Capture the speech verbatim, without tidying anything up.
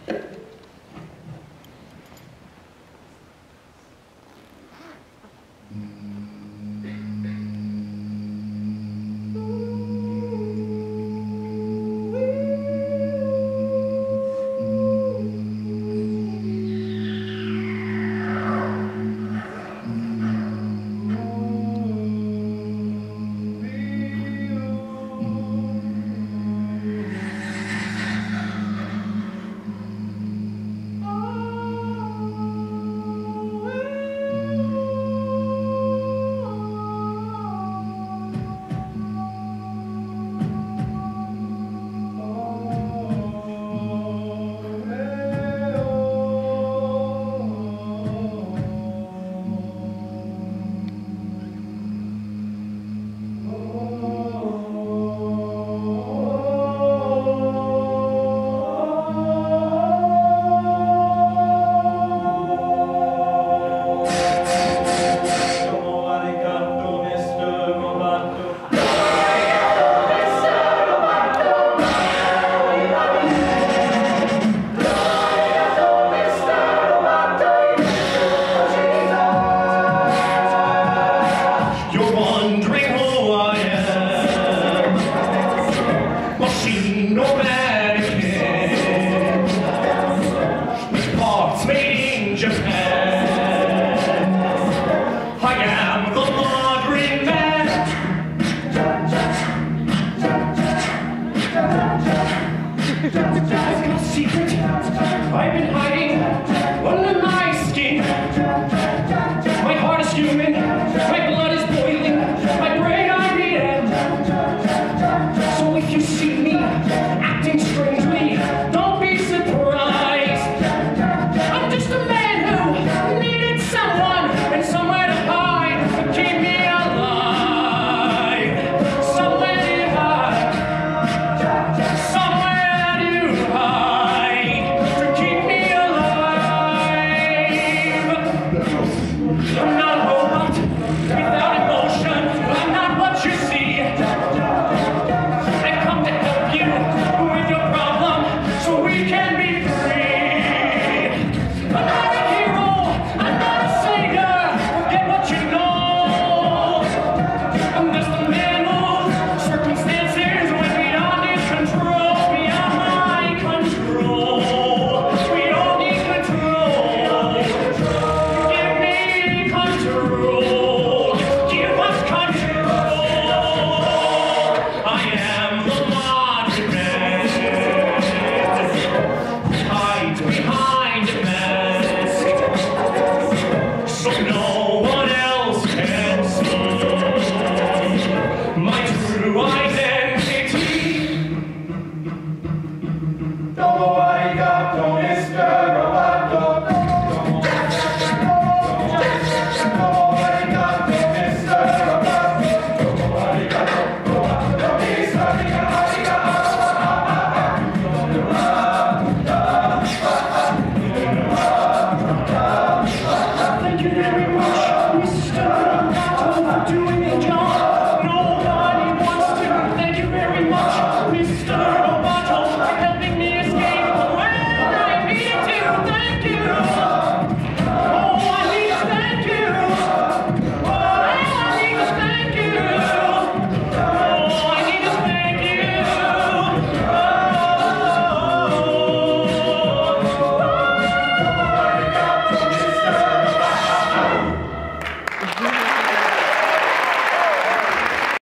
I've been hiding under my skin. My heart is human, my blood is boiling, my brain I read it. So if you see me acting strangely, don't be surprised. I'm just a man who needed someone and somewhere to hide to keep me alive. Somewhere to hide. Somewhere to hide to keep me alive. I'm not a robot without emotion. I'm not what you see. I come to help you with your problem so we can be